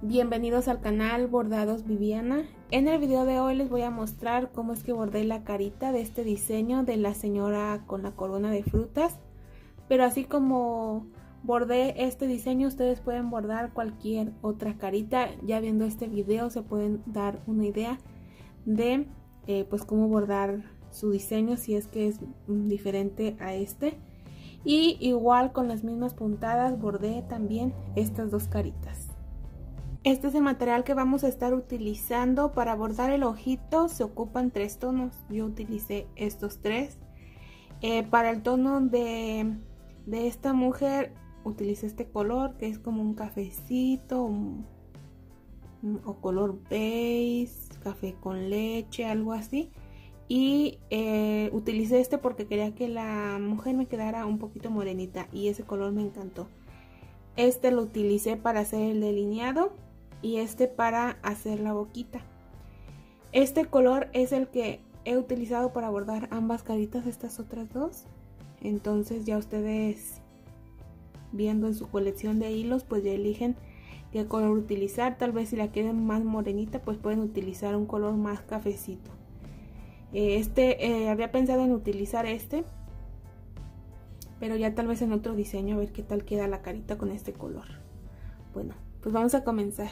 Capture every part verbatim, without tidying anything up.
Bienvenidos al canal Bordados Viviana. En el video de hoy les voy a mostrar cómo es que bordé la carita de este diseño de la señora con la corona de frutas. Pero así como bordé este diseño, ustedes pueden bordar cualquier otra carita. Ya viendo este video se pueden dar una idea de eh, pues cómo bordar su diseño si es que es diferente a este. Y igual con las mismas puntadas bordé también estas dos caritas. Este es el material que vamos a estar utilizando para bordar el ojito. Se ocupan tres tonos, yo utilicé estos tres. Eh, para el tono de, de esta mujer utilicé este color que es como un cafecito un, un, o color beige, café con leche, algo así. Y eh, utilicé este porque quería que la mujer me quedara un poquito morenita y ese color me encantó. Este lo utilicé para hacer el delineado y este para hacer la boquita. Este color es el que he utilizado para bordar ambas caritas, estas otras dos. Entonces ya ustedes, viendo en su colección de hilos, pues ya eligen qué color utilizar. Tal vez si la quieren más morenita, pues pueden utilizar un color más cafecito. Este, eh, había pensado en utilizar este, pero ya tal vez en otro diseño, a ver qué tal queda la carita con este color. Bueno, pues vamos a comenzar.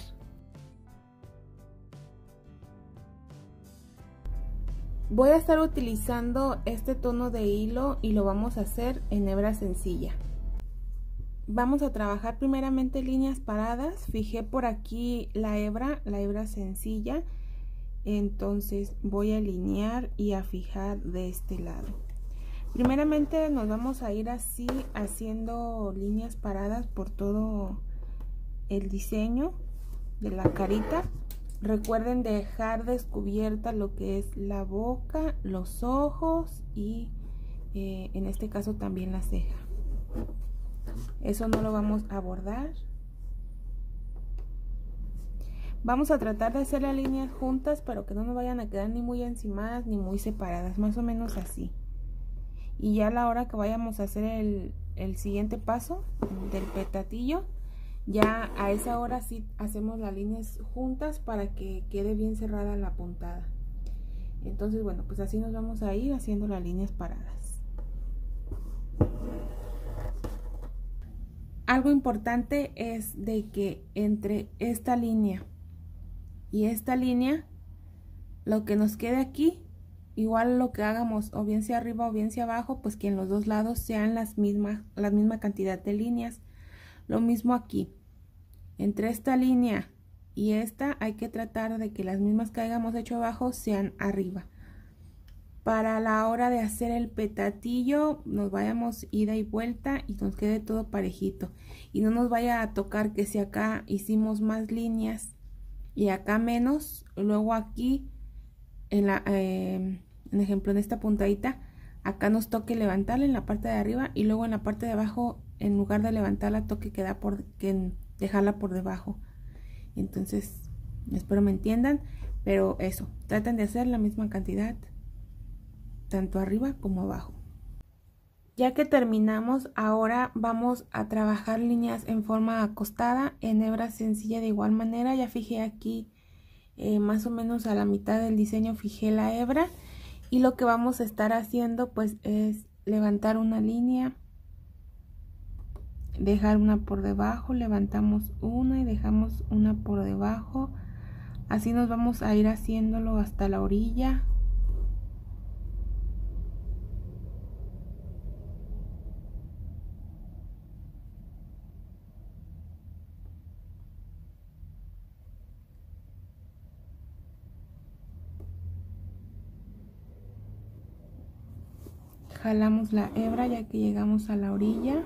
Voy a estar utilizando este tono de hilo y lo vamos a hacer en hebra sencilla. Vamos a trabajar primeramente líneas paradas. Fijé por aquí la hebra, la hebra sencilla. Entonces voy a alinear y a fijar de este lado. Primeramente nos vamos a ir así haciendo líneas paradas por todo el diseño de la carita. Recuerden dejar descubierta lo que es la boca, los ojos y eh, en este caso también la ceja. Eso no lo vamos a bordar. Vamos a tratar de hacer las líneas juntas, pero que no nos vayan a quedar ni muy encimadas ni muy separadas, más o menos así. Y ya a la hora que vayamos a hacer el, el siguiente paso del petatillo, ya a esa hora sí hacemos las líneas juntas para que quede bien cerrada la puntada. Entonces bueno, pues así nos vamos a ir haciendo las líneas paradas. Algo importante es de que entre esta línea y esta línea, lo que nos quede aquí, igual lo que hagamos, o bien sea arriba o bien sea abajo, pues que en los dos lados sean las mismas, la misma cantidad de líneas. Lo mismo aquí, entre esta línea y esta hay que tratar de que las mismas que hayamos hecho abajo sean arriba. Para la hora de hacer el petatillo nos vayamos ida y vuelta y nos quede todo parejito. Y no nos vaya a tocar que si acá hicimos más líneas y acá menos, luego aquí en la eh, en ejemplo en esta puntadita acá nos toque levantarla en la parte de arriba y luego en la parte de abajo en lugar de levantarla toque queda por que dejarla por debajo. Entonces espero me entiendan, pero eso, traten de hacer la misma cantidad tanto arriba como abajo. Ya que terminamos, ahora vamos a trabajar líneas en forma acostada en hebra sencilla de igual manera. Ya fijé aquí eh, más o menos a la mitad del diseño fijé la hebra y lo que vamos a estar haciendo pues es levantar una línea, dejar una por debajo, levantamos una y dejamos una por debajo. Así nos vamos a ir haciéndolo hasta la orilla. Jalamos la hebra ya que llegamos a la orilla,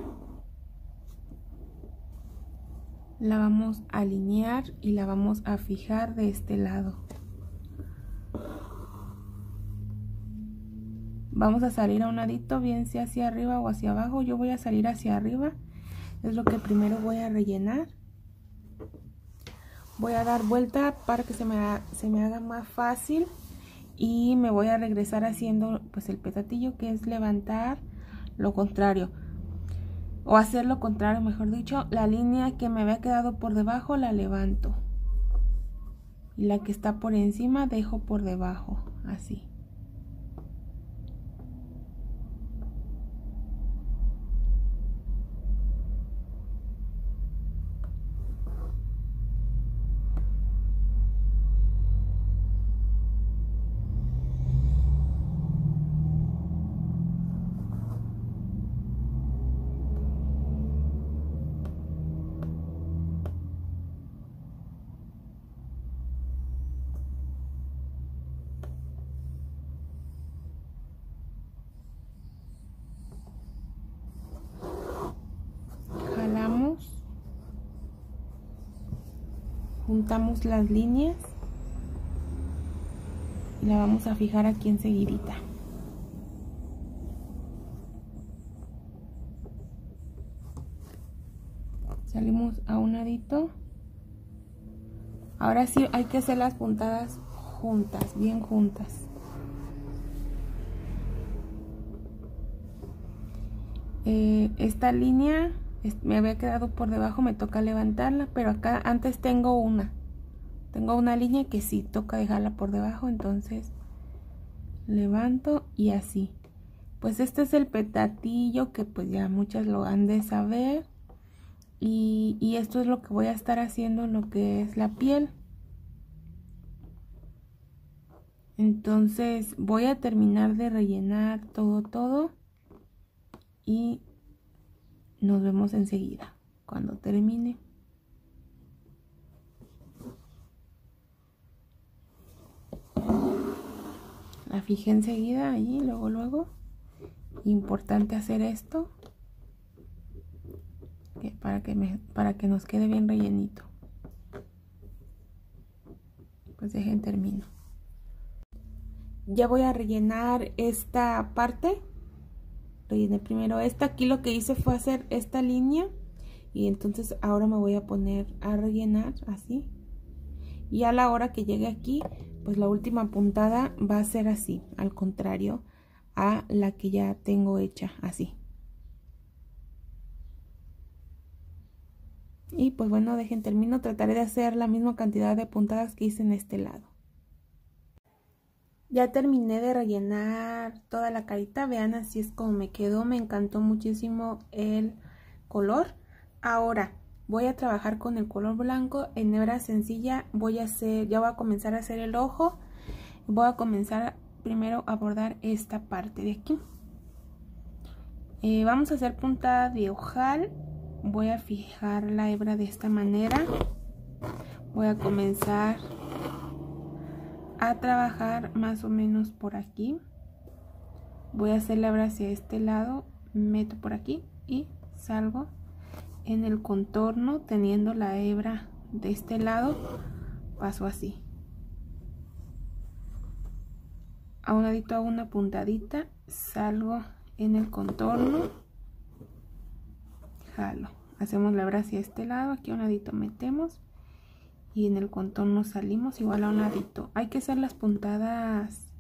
la vamos a alinear y la vamos a fijar de este lado. Vamos a salir a un ladito, bien sea hacia arriba o hacia abajo. Yo voy a salir hacia arriba, es lo que primero voy a rellenar. Voy a dar vuelta para que se me, ha, se me haga más fácil. Y me voy a regresar haciendo pues el petatillo, que es levantar lo contrario o hacer lo contrario, mejor dicho, la línea que me había quedado por debajo la levanto y la que está por encima dejo por debajo, así. Juntamos las líneas y la vamos a fijar aquí enseguidita. Salimos a un ladito. Ahora sí hay que hacer las puntadas juntas, bien juntas. Eh, esta línea me había quedado por debajo, me toca levantarla, pero acá antes tengo una tengo una línea que sí toca dejarla por debajo, entonces levanto y así. Pues este es el petatillo que pues ya muchas lo han de saber, y, y esto es lo que voy a estar haciendo en lo que es la piel. Entonces voy a terminar de rellenar todo todo y nos vemos enseguida cuando termine. La fijé enseguida ahí, luego luego. Importante hacer esto que para que me para que nos quede bien rellenito. Pues dejen termino. Ya voy a rellenar esta parte. Rellené primero esta. Aquí lo que hice fue hacer esta línea, y entonces ahora me voy a poner a rellenar así, y a la hora que llegue aquí pues la última puntada va a ser así, al contrario a la que ya tengo hecha, así. Y pues bueno, dejen termino. Trataré de hacer la misma cantidad de puntadas que hice en este lado. Ya terminé de rellenar toda la carita. Vean, así es como me quedó. Me encantó muchísimo el color. Ahora voy a trabajar con el color blanco en hebra sencilla. Voy a hacer, ya voy a comenzar a hacer el ojo. Voy a comenzar primero a bordar esta parte de aquí. Eh, vamos a hacer puntada de ojal. Voy a fijar la hebra de esta manera. Voy a comenzar a trabajar más o menos por aquí. Voy a hacer la hebra hacia este lado, meto por aquí y salgo en el contorno teniendo la hebra de este lado. Paso así, a un ladito hago una puntadita, salgo en el contorno, jalo, hacemos la hebra hacia este lado, aquí a un ladito metemos y en el contorno salimos igual a un ladito. Hay que hacer las puntadas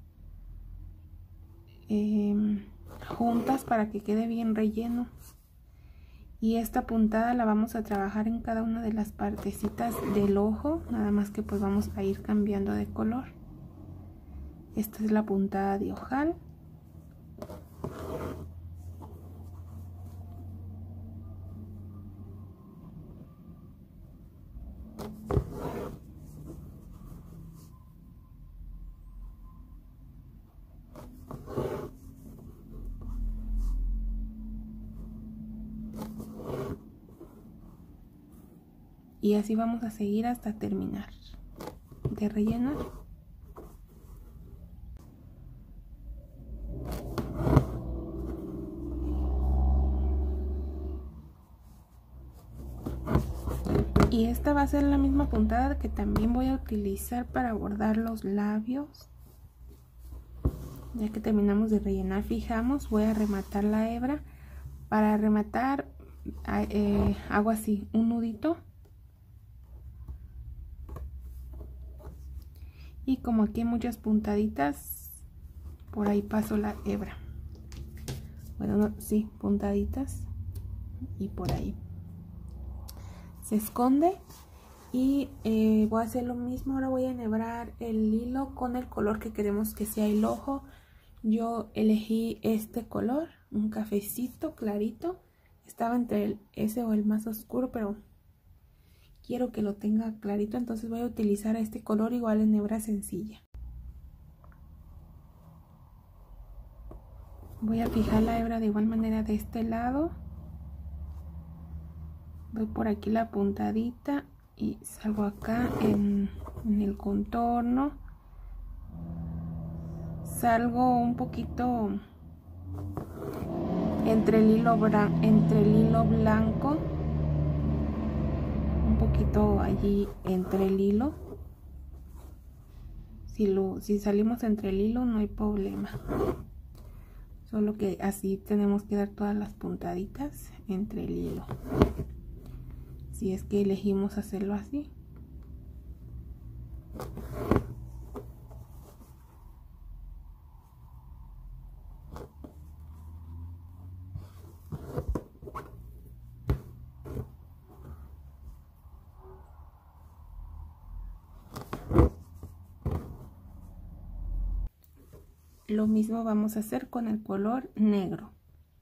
eh, juntas para que quede bien relleno, y esta puntada la vamos a trabajar en cada una de las partecitas del ojo, nada más que pues vamos a ir cambiando de color. Esta es la puntada de ojal. Y así vamos a seguir hasta terminar de rellenar. Y esta va a ser la misma puntada que también voy a utilizar para bordar los labios. Ya que terminamos de rellenar, fijamos, voy a rematar la hebra. Para rematar eh, hago así un nudito. Y como aquí hay muchas puntaditas, por ahí paso la hebra. Bueno, no, sí, puntaditas. Y por ahí se esconde. Y eh, voy a hacer lo mismo. Ahora voy a enhebrar el hilo con el color que queremos que sea el ojo. Yo elegí este color, un cafecito clarito. Estaba entre el, ese o el más oscuro, pero quiero que lo tenga clarito, entonces voy a utilizar este color igual en hebra sencilla. Voy a fijar la hebra de igual manera de este lado. Voy por aquí la puntadita y salgo acá en, en el contorno. Salgo un poquito entre el hilo, entre el hilo blanco. Un poquito allí entre el hilo. Si, lo, si salimos entre el hilo no hay problema. Solo que así tenemos que dar todas las puntaditas entre el hilo. Si es que elegimos hacerlo así. Lo mismo vamos a hacer con el color negro.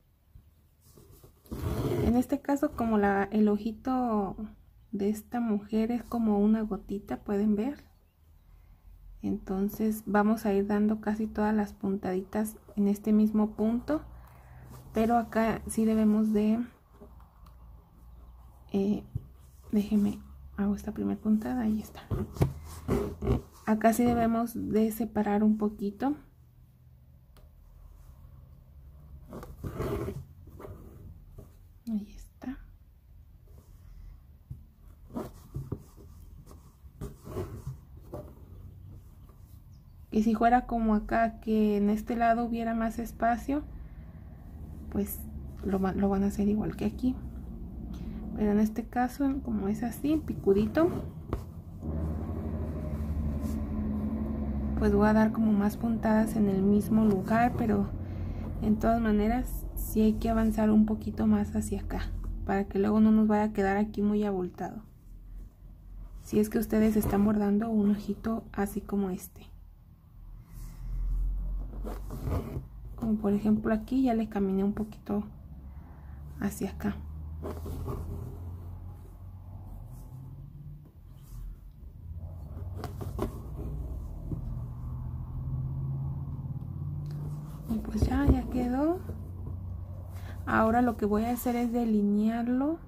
En este caso, como la, el ojito de esta mujer es como una gotita, pueden ver. Entonces vamos a ir dando casi todas las puntaditas en este mismo punto. Pero acá sí debemos de... Eh, déjenme, hago esta primera puntada, ahí está. Eh, acá sí debemos de separar un poquito. Ahí está. Y si fuera como acá, que en este lado hubiera más espacio, pues lo, lo van a hacer igual que aquí. Pero en este caso, como es así, picudito, pues voy a dar como más puntadas en el mismo lugar, pero en todas maneras sí hay que avanzar un poquito más hacia acá, para que luego no nos vaya a quedar aquí muy abultado. Si es que ustedes están bordando un ojito así como este. Como por ejemplo aquí ya le caminé un poquito hacia acá. Y pues ya, ya quedó. Ahora lo que voy a hacer es delinearlo.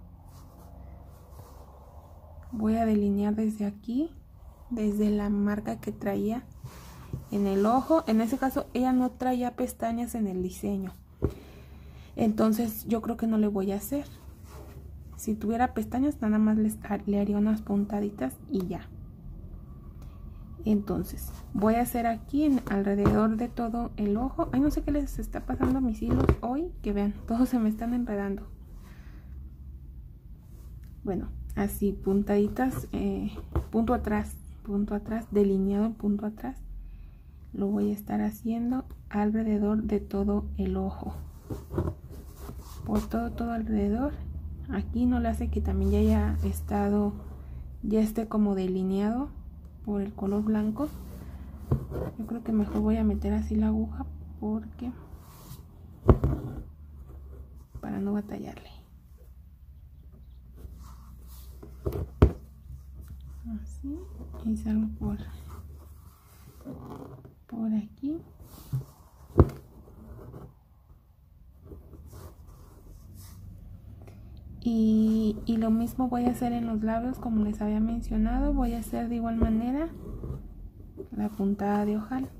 Voy a delinear desde aquí, desde la marca que traía en el ojo. En ese caso ella no traía pestañas en el diseño, entonces yo creo que no le voy a hacer. Si tuviera pestañas nada más les, le haría unas puntaditas y ya. Entonces voy a hacer aquí en, alrededor de todo el ojo. Ay, no sé qué les está pasando a mis hilos hoy, que vean, todos se me están enredando. Bueno, así puntaditas, eh, punto atrás, punto atrás, delineado punto atrás. Lo voy a estar haciendo alrededor de todo el ojo, por todo todo alrededor. Aquí no le hace que también ya haya estado, ya esté como delineado por el color blanco. Yo creo que mejor voy a meter así la aguja, porque para no batallarle. Así, y salgo por por aquí. Y, y lo mismo voy a hacer en los labios, como les había mencionado. Voy a hacer de igual manera la puntada de ojal.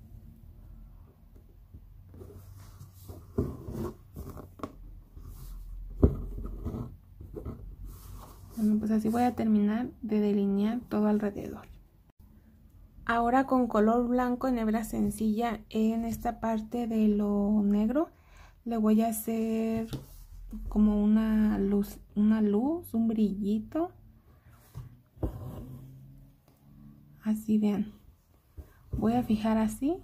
Bueno, pues así voy a terminar de delinear todo alrededor. Ahora con color blanco en hebra sencilla en esta parte de lo negro le voy a hacer como una luz, una luz, un brillito. Así, vean. Voy a fijar así.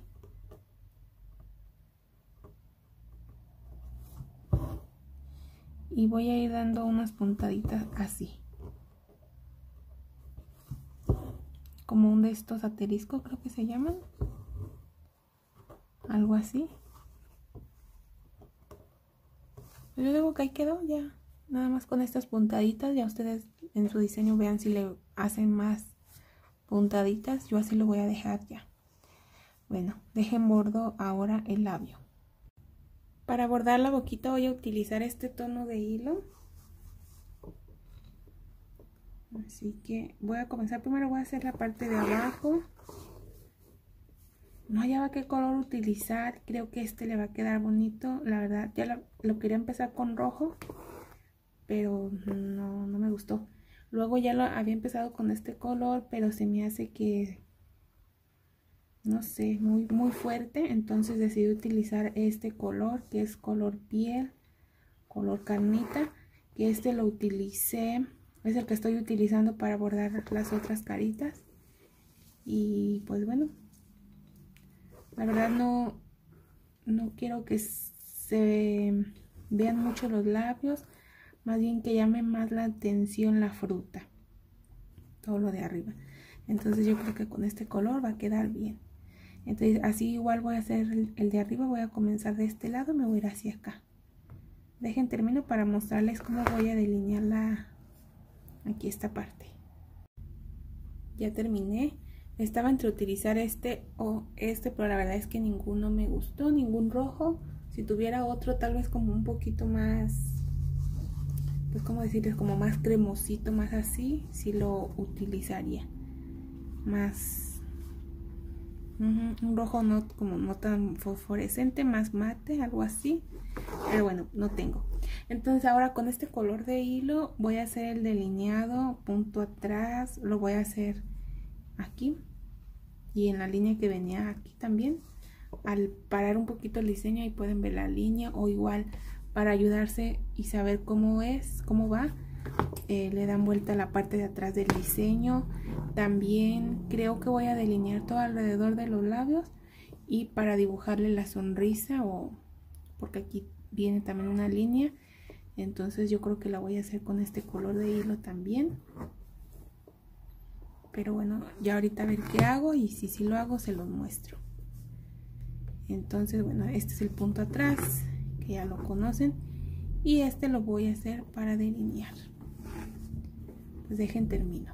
Y voy a ir dando unas puntaditas así. como un de estos asteriscos, creo que se llaman, algo así. Yo digo que ahí quedó ya, nada más con estas puntaditas. Ya ustedes en su diseño vean si le hacen más puntaditas, yo así lo voy a dejar ya. Bueno, dejen bordo ahora el labio. Para bordar la boquita voy a utilizar este tono de hilo. Así que voy a comenzar, primero voy a hacer la parte de abajo. No hallaba qué color utilizar, creo que este le va a quedar bonito. La verdad, ya lo, lo quería empezar con rojo, pero no, no me gustó. Luego ya lo había empezado con este color, pero se me hace que, no sé, muy, muy fuerte. Entonces decidí utilizar este color, que es color piel, color carnita, que este lo utilicé, es el que estoy utilizando para bordar las otras caritas. Y pues bueno, la verdad no, no quiero que se vean mucho los labios, más bien que llame más la atención la fruta, todo lo de arriba. Entonces yo creo que con este color va a quedar bien. Entonces así igual voy a hacer el, el de arriba, voy a comenzar de este lado y me voy a ir hacia acá. Dejen termino para mostrarles cómo voy a delinear la, aquí esta parte. Ya terminé. Estaba entre utilizar este o este, pero la verdad es que ninguno me gustó, ningún rojo. Si tuviera otro tal vez como un poquito más, pues como decirles, como más cremosito, más así, sí lo utilizaría. Más, uh-huh, un rojo no, como no tan fosforescente, más mate, algo así. Pero bueno, no tengo. Entonces ahora con este color de hilo voy a hacer el delineado, punto atrás, lo voy a hacer aquí y en la línea que venía aquí también. Al parar un poquito el diseño ahí pueden ver la línea, o igual para ayudarse y saber cómo es, cómo va, eh, le dan vuelta a la parte de atrás del diseño. También creo que voy a delinear todo alrededor de los labios y para dibujarle la sonrisa, o porque aquí viene también una línea, entonces yo creo que la voy a hacer con este color de hilo también. Pero bueno, ya ahorita a ver qué hago, y si sí lo hago se los muestro. Entonces bueno, este es el punto atrás, que ya lo conocen, y este lo voy a hacer para delinear. Pues dejen termino.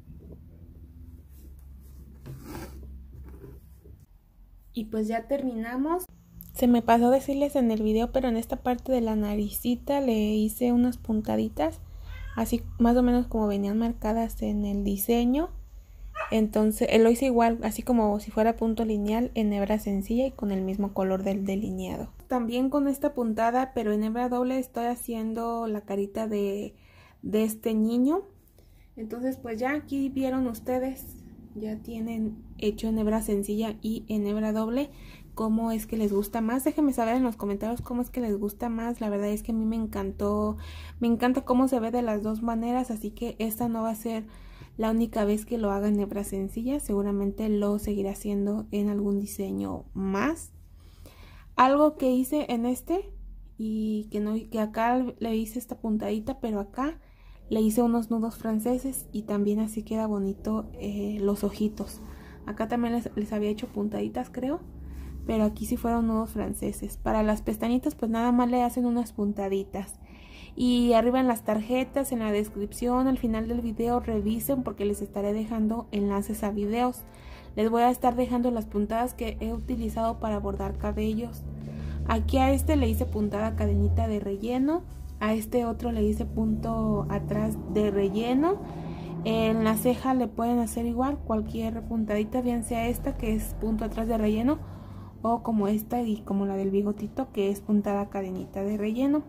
Y pues ya terminamos. Se me pasó decirles en el video, pero en esta parte de la naricita le hice unas puntaditas, así más o menos como venían marcadas en el diseño. Entonces él lo hice igual, así como si fuera punto lineal, en hebra sencilla y con el mismo color del delineado. También con esta puntada, pero en hebra doble, estoy haciendo la carita de, de este niño. Entonces pues ya aquí vieron ustedes, ya tienen hecho en hebra sencilla y en hebra doble cómo es que les gusta más. Déjenme saber en los comentarios cómo es que les gusta más. La verdad es que a mí me encantó, me encanta cómo se ve de las dos maneras, así que esta no va a ser la única vez que lo haga en hebra sencilla, seguramente lo seguiré haciendo en algún diseño más. Algo que hice en este, y que, no, que acá le hice esta puntadita, pero acá le hice unos nudos franceses, y también así queda bonito eh, los ojitos. Acá también les, les había hecho puntaditas, creo, pero aquí sí fueron nudos franceses. Para las pestañitas pues nada más le hacen unas puntaditas. Y arriba en las tarjetas, en la descripción, al final del video, revisen porque les estaré dejando enlaces a videos. Les voy a estar dejando las puntadas que he utilizado para bordar cabellos. Aquí a este le hice puntada cadenita de relleno, a este otro le hice punto atrás de relleno. En la ceja le pueden hacer igual, cualquier puntadita, bien sea esta que es punto atrás de relleno, o como esta y como la del bigotito que es puntada cadenita de relleno,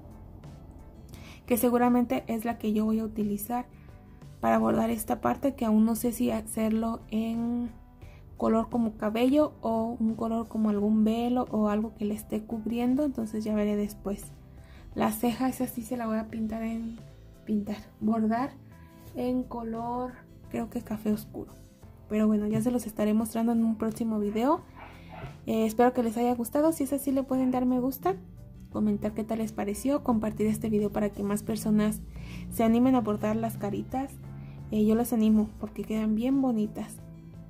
que seguramente es la que yo voy a utilizar para bordar esta parte, que aún no sé si hacerlo en color como cabello o un color como algún velo o algo que le esté cubriendo, entonces ya veré después. La ceja esa sí se la voy a pintar en pintar, bordar en color creo que café oscuro, pero bueno, ya se los estaré mostrando en un próximo video. Eh, espero que les haya gustado. Si es así, le pueden dar me gusta, comentar qué tal les pareció, compartir este video para que más personas se animen a bordar las caritas. Eh, yo las animo porque quedan bien bonitas.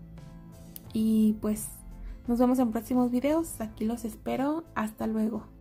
Y pues nos vemos en próximos videos. Aquí los espero. Hasta luego.